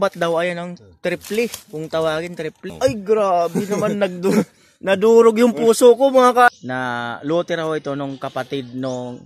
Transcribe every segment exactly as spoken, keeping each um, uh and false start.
lambat daw ay ang triple, kung tawagin triple. Ay grabe naman nagdu nadurog yung puso ko mga ka. Na lote raw ito nung kapatid nung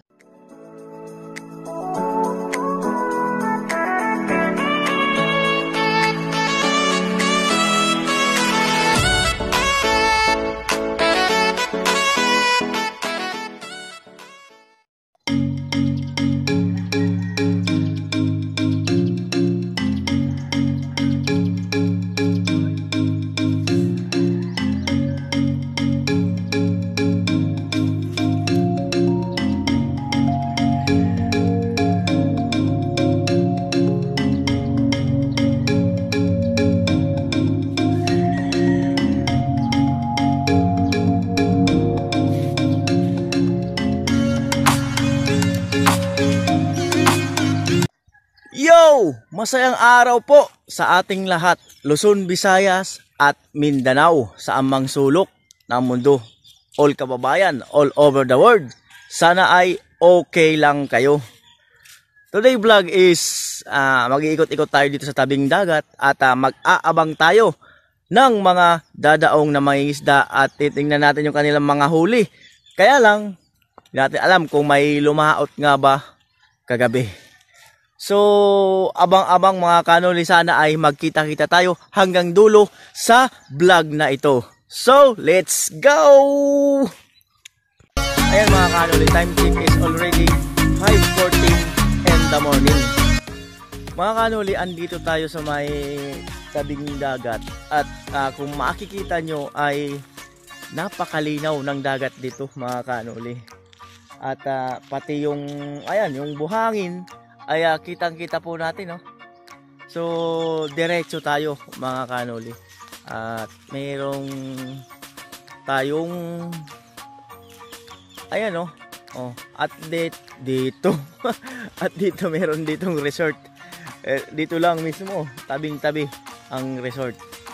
Yo! Masayang araw po sa ating lahat, Luzon, Visayas at Mindanao sa amang sulok ng mundo. All kababayan, all over the world. Sana ay okay lang kayo. Today vlog is uh, mag-iikot-ikot tayo dito sa tabing dagat at uh, mag-aabang tayo ng mga dadaong na mangingisda at titingnan natin yung kanilang mga huli. Kaya lang, hindi natin alam kung may lumaot nga ba kagabi. So, abang-abang mga kanoli, sana ay magkita-kita tayo hanggang dulo sa vlog na ito. So, let's go! Ayan mga kanoli, time check is already five fourteen in the morning. Mga kanoli, andito tayo sa may tabing dagat. At uh, kung makikita nyo ay napakalinaw ng dagat dito mga kanoli. At uh, pati yung, ayan, yung buhangin ay uh, kitang-kita po natin, no? So, diretso tayo, mga kanoli. At mayroong tayong ayan, no? Oh, at dito, dito. At dito meron ditong resort. Eh, dito lang mismo, tabing-tabi ang resort.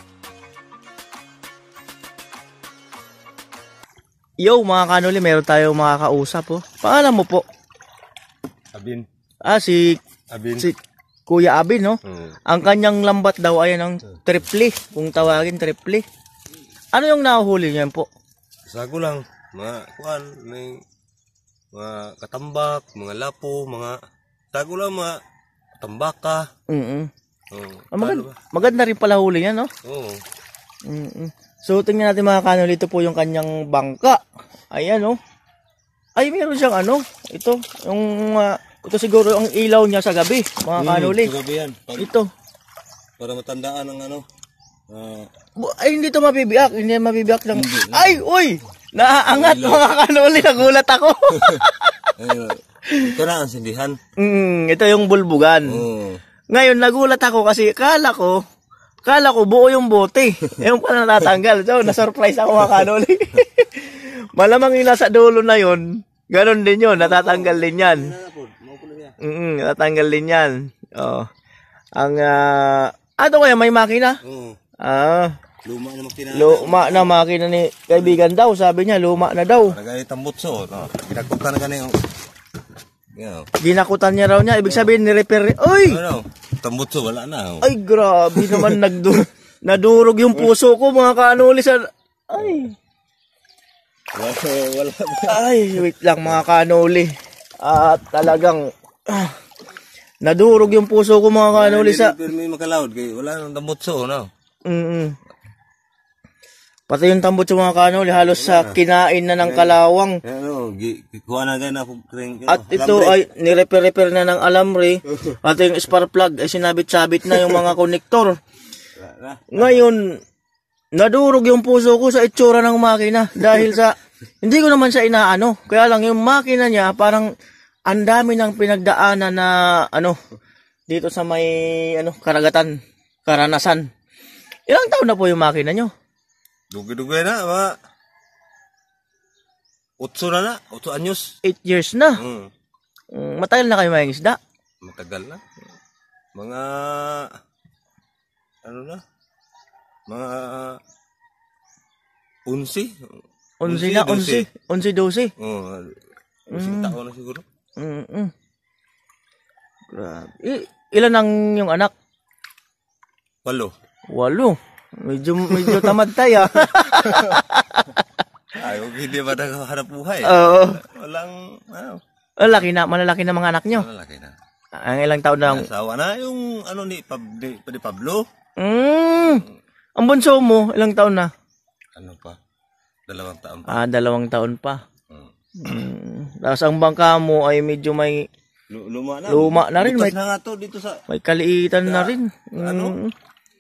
Yo, mga kanoli, meron tayong makakausap, oh. Pangalan mo po? Abin. Ah, si, Abin. si Kuya Abin, no? Hmm. Ang kanyang lambat daw ay ang triple, kung tawagin triple. Ano yung nahuhuli niyan po? Sago lang, mga kuan, may mga katambak, mga lapo, mga sago lang, mga tambaka. Mm. Oh, Ah, maganda, maganda rin pala huli niya, no? Oo. Mm. So tingnan natin mga kanoli, ito po yung kanyang bangka. Ayan, no? Ay, meron siyang ano, ito, yung uh, ito siguro ang ilaw niya sa gabi, mga kanoli. Hmm, sa gabi yan. Pag, Ito. para matandaan ng ano. Uh, Ay, hindi ito mabibiyak. Hindi mabibiyak lang. Ay, uy! Naaangat mga kanoli. Nagulat ako. ito na ang sindihan. Mm, ito yung bulbugan. Oo. Ngayon, nagulat ako kasi kala ko, kala ko buo yung bote. Yung pala natatanggal. So, na-surprise ako mga kanoli. Malamang yung nasa dulo na yun, ganon din yun. Natatanggal din yan. Mm, natatanggal din yan. Oh. Ang, uh, ano kaya, may makina? Oo. Ah. Luma na makina. Luma na makina ni kaibigan daw. Sabi niya, luma na daw. Nagay tambutso. No? Ginakutan na ganyan. You know. Ginakutan niya raw niya. Ibig sabihin, ni-repair. Uy! Ano? Tambutso, wala na. Oh. Ay, grabe naman. nagdu nadurog yung puso ko, mga kanuli. Sa... Ay. Wala, wala. Ay, wait lang, mga kanuli. At talagang... Ah, nadurog yung puso ko, mga kanuli. Sa... Pero may makalawad. Wala nang tambutso, no? Mm -mm. Pati yung tambot sa mga kanoli, halos sa kinain na ng kalawang. Ano, kuha na ganyan ako. At ito ay nirepair-repair na ng alambre. At yung spark plug ay sinabit-sabit na yung mga konektor. Ngayon, nadurog yung puso ko sa itsura ng makina. Dahil sa, hindi ko naman siya inaano. Kaya lang yung makina niya, parang ang dami ng pinagdaanan na, ano, dito sa may, ano, karagatan, karanasan. Ilang taon na po yung makina nyo? Dugi-dugi na, mga utso na na, utso anyos. Eight years na. Hmm. Mm, matagal na kayo may isda? Matagal na. Mga, ano na, mga unsi. Unsi na, unsi. Unsi, dosi. Oo, unsing Mm. taon na siguro. Mm -mm. Grabe. I ilan ang yung anak? Walo. Walo. Medyo, medyo tamad tayo. Ay, huwag hindi ba naghahanap buhay? Oo. Walang, ano, Malaki na, malalaki na mga anak nyo. malaki na. Ang ilang taon na lang. Asawa na yung, ano ni, Pab, ni, ni Pablo. Mm. Ang bunso mo, ilang taon na? Ano pa? Dalawang taon pa. Ah, dalawang taon pa. Hmm. Mm. Tapos ang bangka mo ay medyo may Lu- Luma na. Luma na rin, Bukas may- na nga to dito sa... may kaliitan na rin. Ano? Mm.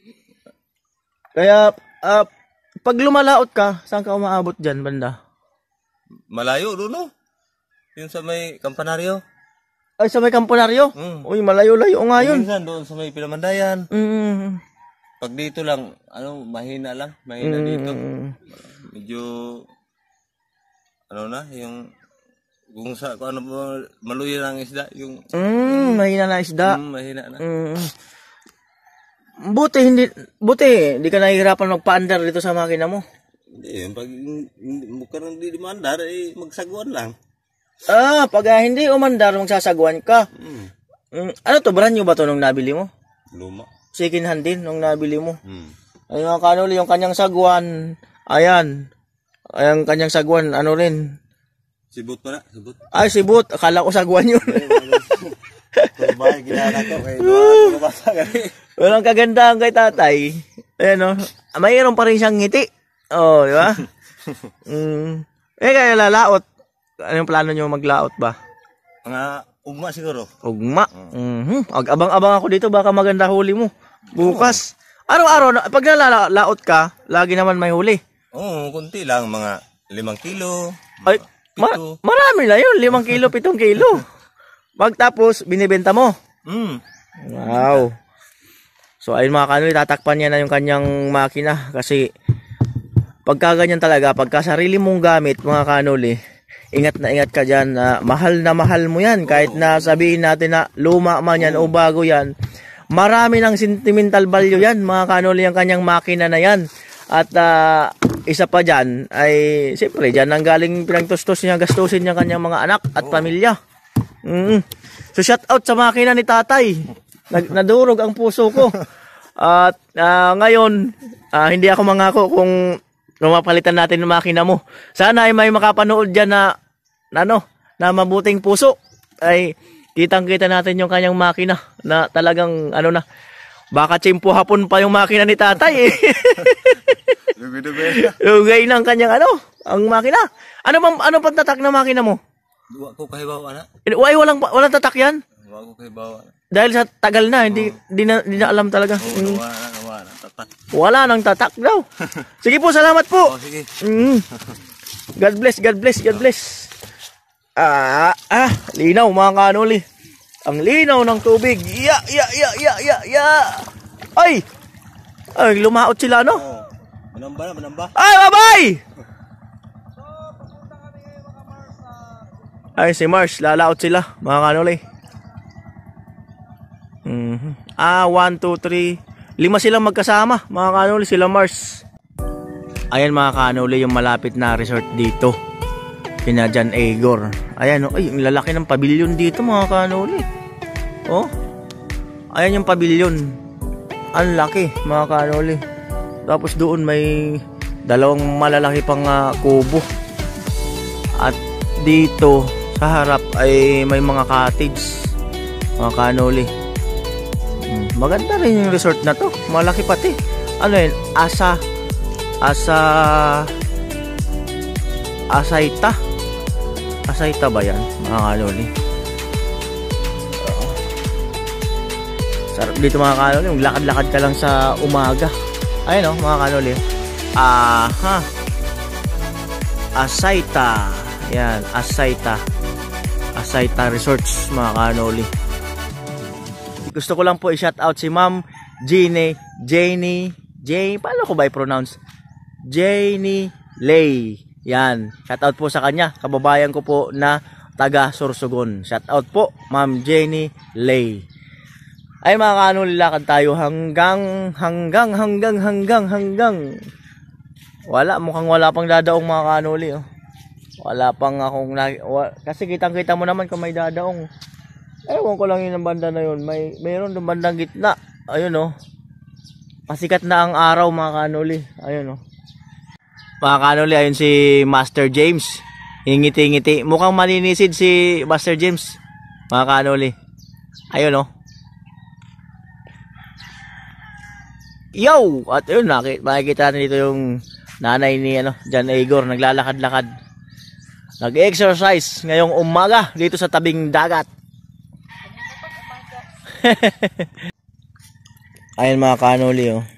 Kaya ah, pag lumalaot ka, saan ka umaabot dyan, banda? Malayo doon, no? Yung sa may kampanaryo. Ay, sa may kampunaryo? Mm. Uy, malayo-layo nga yun. Minsan doon sa may Pinamandayan. Mm. Pag dito lang, ano, mahina lang. Mahina dito. Mm. Medyo, ano na, yung, kung sa, kung ano ba, maluya ng isda, yung, Mm, mahina na isda. mm, mahina na. Mm. Buti hindi buti hindi ka nahihirapan magpaandar dito sa makina mo. Hindi, yung pag, mukha nang di demandar, eh, magsaguan lang. Ah, pag ah, hindi umandar magsasagwan ka. Mm. Mm, ano to, brand new ba to nung nabili mo? Luma. Second hand din nung nabili mo. Mm. Ay mga kanuli, yung kanyang sagwan, ayan. Ay, ang kanyang sagwan, ano rin. Sibot pa na, sibot. Ay, sibut, akala ko sagwan yun. Kung ba, ginana ko, kaya doon, kumasa gani. Walang kagandahan kay tatay. Ayan o, mayroon pa rin siyang ngiti. Oh, di ba? Mm. Eh, kaya lalaot. Anong plano nyo maglaot ba? Mga ugma siguro. Ugma. Mhm. Ag abang-abang ako dito, baka maganda huli mo. Bukas. Araw-araw, na- pag nalalaot ka, lagi naman may huli. Oo, kunti lang, mga limang kilo. Ay, ma- Pito. marami na yun. Limang kilo, pitong kilo. Pagtapos, binibenta mo. Mm. Wow. So, ayun mga kanuli, tatakpan niya na yung kanyang makina. Kasi, pagka ganyan talaga, pagka sarili mong gamit, mga kanuli, ingat na ingat ka dyan. Na mahal na mahal mo yan. Kahit na sabihin natin na luma man yan o bago yan. Marami ng sentimental value yan, mga kanuli, yung kanyang makina na yan. At ah, isa pa dyan, ay siyempre, dyan ang galing pinagtustos niya, gastusin niya kanyang mga anak at pamilya. Mm. So, shout out sa makina ni tatay. Nag nadurog ang puso ko. At ah, ngayon, ah, hindi ako mangako kung mapalitan natin ng makina mo. Sana ay may makapanood dyan na, na ano, na mabuting puso. Ay kitang-kita natin yung kanyang makina na talagang ano na, baka tsimpo hapon pa yung makina ni tatay eh. Dubi-dubi. Lugay ng kanyang ano, ang makina. Ano bang ano pang tatak na makina mo? Duwa ko kay bawa na. Ay, walang walang tatak yan. Duwa ko kay bawa na. Dahil sa tagal na, hindi di na, di na alam talaga. Oo, Mm. nawa na, nawa na. Tatak. Wala nang tatak daw. Sige po, salamat po. Oh, sige. Mm. God bless, God bless, God bless. Ah, ah, linaw mga kanuli. Ang linaw ng tubig. Ya, ya, ya, ya, ya, ya. Ay! Ay, lumaot sila, no? Oh. Manamba na, manamba. Ay, bye-bye! Ay, si Mars, lalaot sila, mga kanuli. Mhm. Ah, one, two, three. Lima silang magkasama, mga kanuli, sila Mars. Ayan mga kanuli, yung malapit na resort dito. Kina John Agor. Ayan, oh, ay, ang lalaki ng pavilion dito, mga kanuli. Oh. Ayan yung pavilion. Ang laki, mga kanuli. Tapos doon may dalawang malalaki pang uh, kubo. At dito sa harap ay may mga cottage, mga kanuli. Hmm, maganda rin yung resort na to. Malaki pati. Ano yun? Asa Asa Asaita Asaita ba yan, mga kanuli? Sarap dito, mga kanuli. Yung lakad-lakad ka lang sa umaga. Ayun, oh, mga kanuli. Aha. Asaita. Yan, Asaita. Asaita Resorts, mga kanoli. Gusto ko lang po i-shout out si Ma'am Jeannie, Janie, Jane, paano ko ba i-pronounce? Janie Lay. Yan, shout out po sa kanya. Kababayan ko po na taga Sorsogon. Shout out po, Ma'am Janie Lay. Ay mga kanoli, lakad tayo hanggang, hanggang, hanggang, hanggang, hanggang. Wala, mukhang wala pang dadaong, mga kanoli, oh. Wala pang akong, wa, kasi kitang-kita mo naman kung may dadaong. Ewan ko lang yun ang banda na yun. May, mayroon doon bandang gitna. Ayun, oh. Pasikat na ang araw mga kanoli. Ayun oh. Mga kanoli, ayun si Master James. Ingiti-ngiti. Mukhang maninisid si Master James. Mga kanoli. Ayun oh. Yo! At yun, makikita natin dito yung nanay ni ano, John Igor. Naglalakad-lakad. Nag-exercise ngayong umaga dito sa tabing dagat. Ayun mga kanoli oh.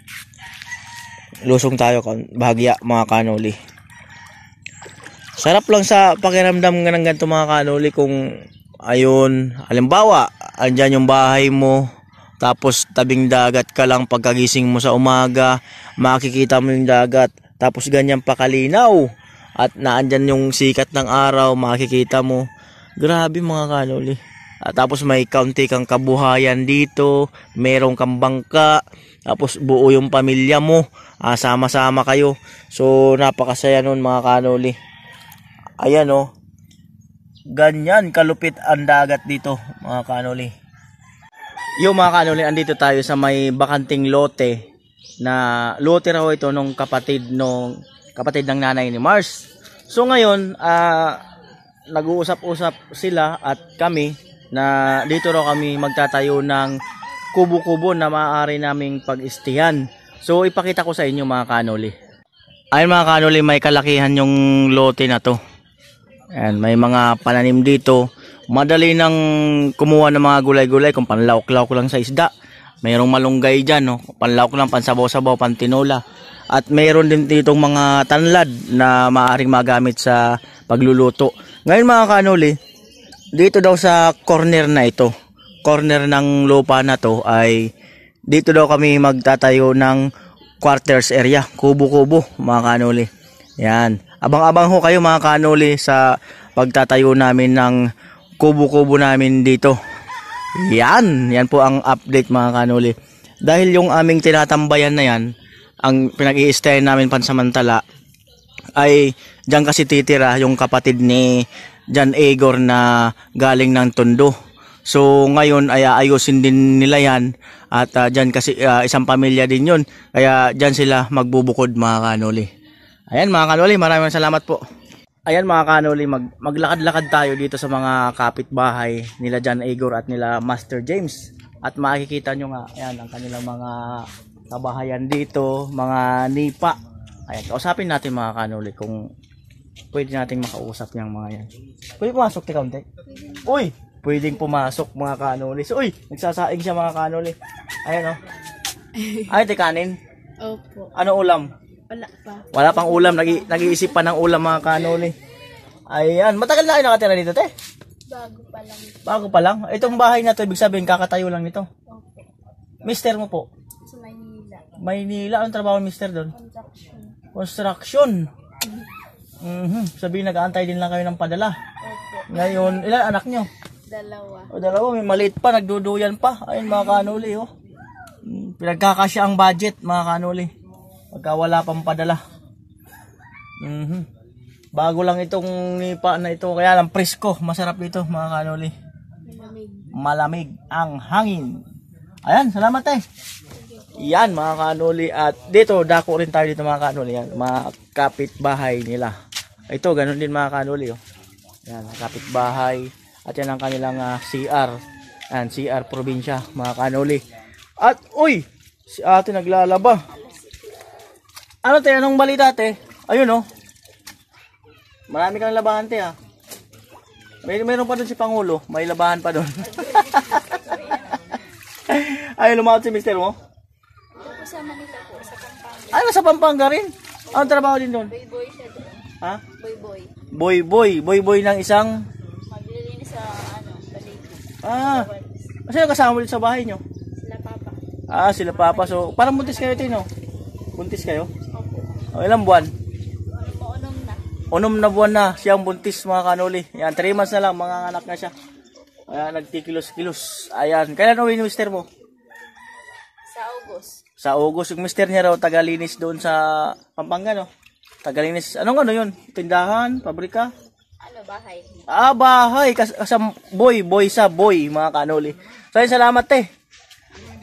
Lusong tayo bahagya mga kanoli. Sarap lang sa pakiramdam ng ganito mga kanoli kung ayun, halimbawa, andyan yung bahay mo, tapos tabing dagat ka lang pagkagising mo sa umaga, makikita mo yung dagat, tapos ganyan pakalinaw, at naandyan yung sikat ng araw, makikita mo. Grabe mga kanoli. At tapos may kaunti kang kabuhayan dito, merong kang bangka, tapos buo yung pamilya mo, ah, sama-sama kayo. So napakasaya nun mga kanoli. Ayan oh. Ganyan kalupit ang dagat dito mga kanoli. Yung mga kanoli, andito tayo sa may bakanting lote, na lote raw ito nung kapatid nung kapatid ng nanay ni Mars. So ngayon, uh, nag-uusap-usap sila at kami na dito raw kami magtatayo ng kubo-kubo na maaari naming pag-istihan. So ipakita ko sa inyo mga kanoli. Ayun mga kanoli, may kalakihan yung lote na to. Ayan, may mga pananim dito. Madali nang kumuha ng mga gulay-gulay kung panlawak-lawak lang sa isda. Mayroong malunggay dyan, no? Panlawak lang, pansabaw-sabaw, pantinola. At mayroon din ditong mga tanlad na maaaring magamit sa pagluluto. Ngayon mga kanoli, dito daw sa corner na ito, corner ng lupa na to, ay dito daw kami magtatayo ng quarters area, kubo-kubo mga kanoli. Yan. Abang-abang ho kayo mga kanoli sa pagtatayo namin ng kubo-kubo namin dito. Yan. Yan po ang update mga kanoli. Dahil yung aming tinatambayan na yan, ang pinag-i-stayan namin pansamantala, ay diyan kasi titira yung kapatid ni John Igor na galing ng Tondo. So ngayon ay ayusin din nila yan. At uh, diyan kasi uh, isang pamilya din yun. Kaya diyan sila magbubukod mga kanoli. Ayan mga kanoli, maraming salamat po. Ayan mga kanoli, mag, maglakad-lakad tayo dito sa mga kapitbahay nila John Igor at nila Master James. At makikita nyo nga, ayan ang kanilang mga kabahayan dito, mga nipa. Ayan, kausapin natin mga kanoli kung pwede nating makausap niyang mga yan. Pwede pumasok ti kaunti? Uy! Pwedeng pumasok mga kanoli. So, uy! Nagsasaing siya mga kanoli. Ayan o. Oh. Ay, ti kanin? Opo. Ano ulam? Wala pa. Wala pang ulam. Nag nag-iisip pa ng ulam mga kanoli. Ayan. Matagal na kayo nakatira dito, te? Bago pa lang. Bago pa lang? Itong bahay na to, ibig sabihin, kakatayo lang nito. Opo. Mister mo po? Sa Maynila. Maynila. Anong trabaho ni mister doon? Construction. Construction. Mm-hmm. Sabihin, nag-aantay din lang kayo ng padala. Opo. Ngayon, ilan anak nyo? Dalawa. O dalawa, may maliit pa, nagduduyan pa. Ayun mga kanoli, oh. Pinagkakasya ang budget mga kanoli. Pagka wala pang padala. Mm-hmm. Bago lang itong nipa na ito, kaya lang presko, masarap ito mga kanoli. Malamig. Malamig ang hangin. Ayan, salamat eh. Yan mga kanoli, at dito dako rin tayo dito mga kanoli, yan, mga kapitbahay nila. Ito ganun din mga kanoli, oh. Yan, kapitbahay, at yan ang kanilang uh, C R. Yan, C R probinsya mga kanoli. At uy, si ate naglalaba. Ano te, anong balita te? Ayun oh. Marami kang labahan te ha. May meron pa doon si Pangulo, may labahan pa doon. Ay, lumawat si mister mo? Sa Manila po, sa Pampanga. Ay, nasa Pampanga rin. Anong trabaho din doon? Boy boy siya doon. Ha? Boy boy. Boy boy, boy boy ng isang. Maglilinis sa ano, balito. Ah. Sino kasama mo dito sa bahay nyo? Sila papa. Ah, sila papa. So, parang buntis kayo ito, no? Buntis kayo? Opo. O, ilang buwan? Ano mo, unom na. Unom na buwan na siyang buntis mga kanoli. Yan, three months na lang, mga anak na siya. Ayan, nagtikilos-kilos. Ayan, kailan uwi ni mister mo? Sa August. Sa August. Yung mister niya raw, tagalinis doon sa Pampanga, no? Tagalinis, anong ano yun? Tindahan? Pabrika? Ano, bahay. Ah, bahay. Kas kasam boy, boy sa boy, mga kanoli. So, ayun, salamat, te.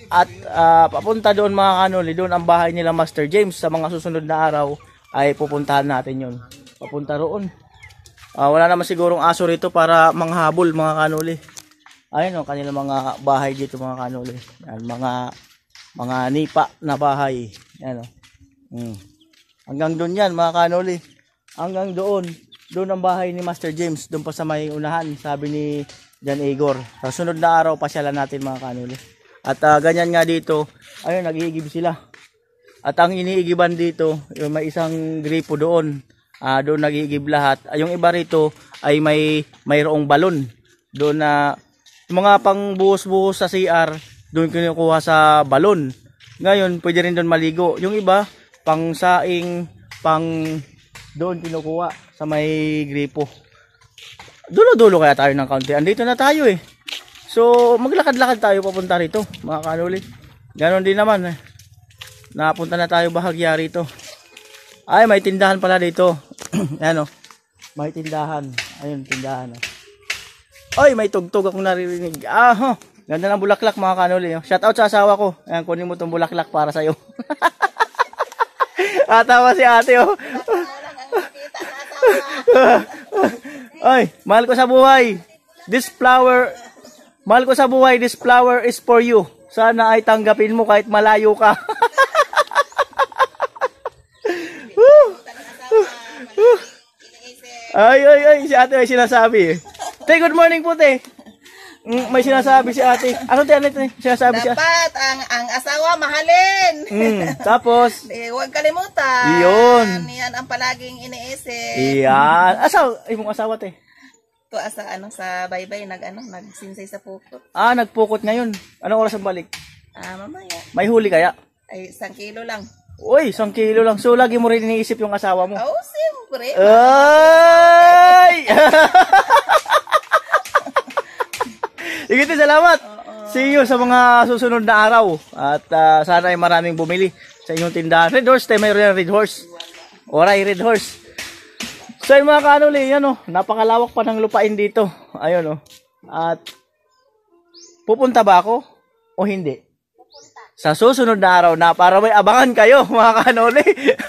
at ah, papunta doon mga kanuli, doon ang bahay nila Master James. Sa mga susunod na araw ay pupuntahan natin yun. Papunta roon. Ah, wala naman sigurong aso rito para manghabol mga kanuli. Ayun o, kanilang mga bahay dito mga kanuli. Yan, mga mga nipa na bahay. Yan o. Hmm. Hanggang doon yan mga kanuli. Hanggang doon. Doon ang bahay ni Master James. Doon pa sa may unahan, sabi ni John Igor. Sa sunod na araw, pasyalan natin mga kanuli. At uh, ganyan nga dito, ayun, nag-iigib sila. At ang iniigiban dito, yung may isang gripo doon. Uh, doon nag-iigib lahat. Uh, yung iba rito ay may mayroong balon. Doon na, uh, mga pang buhos-buhos sa C R, doon kinukuha sa balon. Ngayon, pwede rin doon maligo. Yung iba, pang saing, pang doon kinukuha sa may gripo. Dulo-dulo kaya tayo ng kaunti. Andito na tayo eh. So, maglakad-lakad tayo papunta rito, mga kanuli. Ganon din naman eh. Napunta na tayo bahagya rito. Ay, may tindahan pala dito. Ayan o. May tindahan. Ayun, tindahan o. Ay, may tugtog akong naririnig. Ah, ho. Ganda ng bulaklak mga kanuli. Shout out sa asawa ko. Ayan, kunin mo tong bulaklak para sa'yo. Atawa si ate oh. Ay, mahal ko sa buhay. This flower, mahal ko sa buhay, this flower is for you. Sana ay tanggapin mo kahit malayo ka. Ay, ay, ay, si ate ay sinasabi. Te, good morning po, te. Mm, may sinasabi si ate. Ano te, ano te? Sinasabi siya. Dapat ang ang asawa mahalin. Mm, tapos eh, huwag kalimutan. Iyon. Yan ang palaging iniisip. Iyan. Asaw, ay mong asawa te. To asa ano sa baybay nag ano nagsinsay sa pukot. Ah, nagpukot ngayon. Anong oras ang balik? Ah, mamaya. May huli kaya? Ay, isang kilo lang. Uy, isang kilo lang. So, lagi mo rin iniisip yung asawa mo. Oh, siyempre. Ay! Igiti, salamat. See you sa mga susunod na araw. At uh, sana ay maraming bumili sa inyong tindahan. Red Horse, tayo mayroon yung Red Horse. Oray, Red Horse. So yung mga kanuli, yan o. Napakalawak pa ng lupain dito. Ayun o. At pupunta ba ako o hindi? Sa susunod na araw na para may abangan kayo mga kanuli.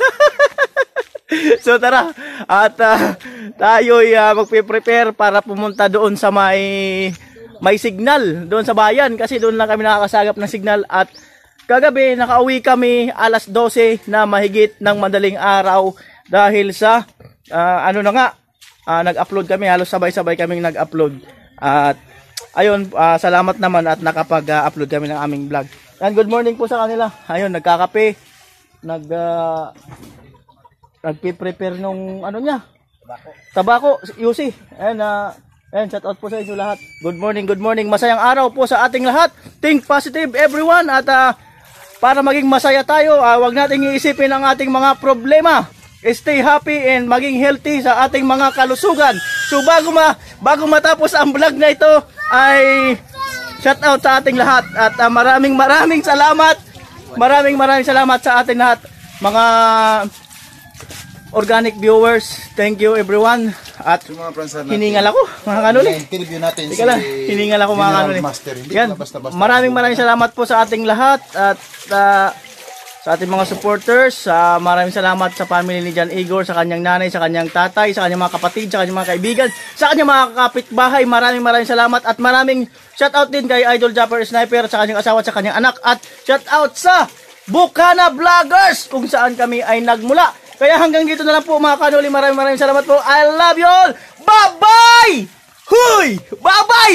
So tara. At uh, tayo'y uh, magpe-prepare para pumunta doon sa may... may signal doon sa bayan kasi doon lang kami nakakasagap ng signal. At kagabi nakauwi kami alas dose na mahigit ng madaling araw dahil sa uh, ano na nga uh, nag-upload kami, halos sabay-sabay kaming nag-upload. At ayun, uh, salamat naman at nakapag-upload kami ng aming vlog. And good morning po sa kanila. Ayun, nagkakape, nag uh, nagpi-prepare nung ano niya, tabako, U C. Ayun, uh, and shout out po sa inyo lahat. Good morning, good morning. Masayang araw po sa ating lahat. Think positive everyone. At uh, para maging masaya tayo, uh, wag nating iisipin ang ating mga problema. Stay happy and maging healthy sa ating mga kalusugan. So bago ma bago matapos ang vlog na ito, ay shout out sa ating lahat. At uh, maraming maraming salamat. Maraming maraming salamat sa ating lahat. Mga organic viewers, thank you everyone. At hiningal ako mga kanuli. Interview natin si lang, hiningal ako mga kanuli. Yan, maraming maraming salamat po sa ating lahat. At uh, sa ating mga supporters, uh, maraming salamat sa family ni John Igor, sa kanyang nanay, sa kanyang tatay, sa kanyang mga kapatid, sa kanyang mga kaibigan, sa kanyang mga kapitbahay. Maraming maraming salamat. At maraming shout out din kay Idol Japper Sniper, sa kanyang asawa at sa kanyang anak. At shout out sa Bukana Vloggers kung saan kami ay nagmula. Kaya hanggang dito na lang po mga kanuli. Maraming maraming salamat po. I love you all. Bye-bye! Huy! Bye-bye!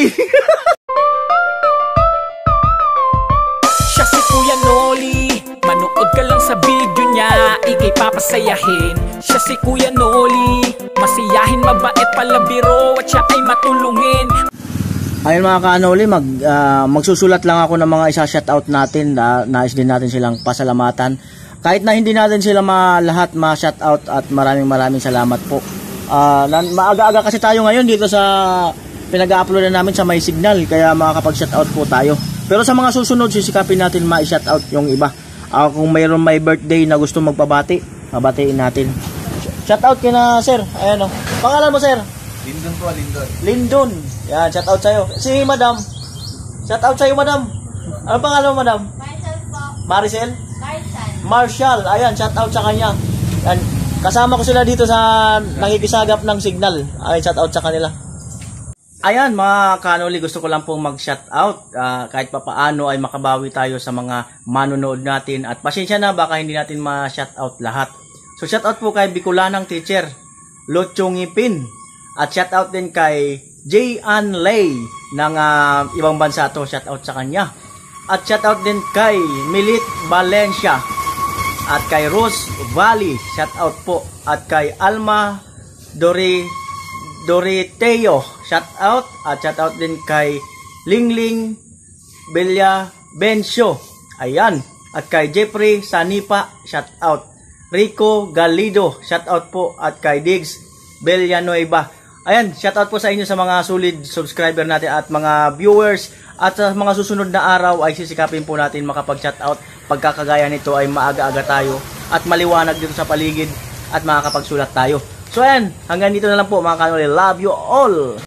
Siya si Kuya Noli, manood ka lang sa video niya, ikay papasayahin. Siya si Kuya Noli, masiyahin, mabait, palabiro, at siya ay matulungin. Ayun mga kanoli, mag, uh, magsusulat lang ako ng mga isa-shoutout natin. Uh, nais din natin silang pasalamatan. Kahit na hindi natin sila ma lahat ma-shoutout, at maraming maraming salamat po. Uh, maaga-aga kasi tayo ngayon dito sa pinag-upload na namin sa may signal, kaya makakapag-shoutout po tayo. Pero sa mga susunod, sisikapin natin ma-shoutout yung iba. Uh, kung mayroon may birthday na gusto magpabati, mabatiin natin. Shoutout kina sir. Ayan o. Pangalan mo sir? Lindon po, Lindon. Lindon. Yan, shoutout sa'yo. Si madam. Shoutout sa'yo madam. Ano pangalan mo madam? Maricel? Marsan. Marshall, ayan, shout out sa kanya. Yan. Kasama ko sila dito sa nakikisagap ng signal. Ayan, shout out sa kanila. Ayan, mga kanoli, gusto ko lang pong mag-shout out. Uh, kahit pa paano ay makabawi tayo sa mga manonood natin. At pasensya na, baka hindi natin ma-shout out lahat. So, shout out po kay Bicolanang Teacher, Lochong Ipin. At shout out din kay J. Ann Lay ng uh, ibang bansa to. Shout out sa kanya. At shout out din kay Milit Valencia. At kay Rose Valley, shout out po. At kay Alma Dori Doriteo, shout out. At shout out din kay Lingling Belia Bencio. Ayan. At kay Jeffrey Sanipa, shout out. Rico Galido, shout out po. At kay Diggs Villanueva. Ayan, shout out po sa inyo sa mga solid subscriber natin at mga viewers. At sa mga susunod na araw ay sisikapin po natin makapag-shout out. Pagkakagaya nito ay maaga-aga tayo at maliwanag dito sa paligid at makakapagsulat tayo. So ayan, hanggang dito na lang po mga kanoli. Love you all!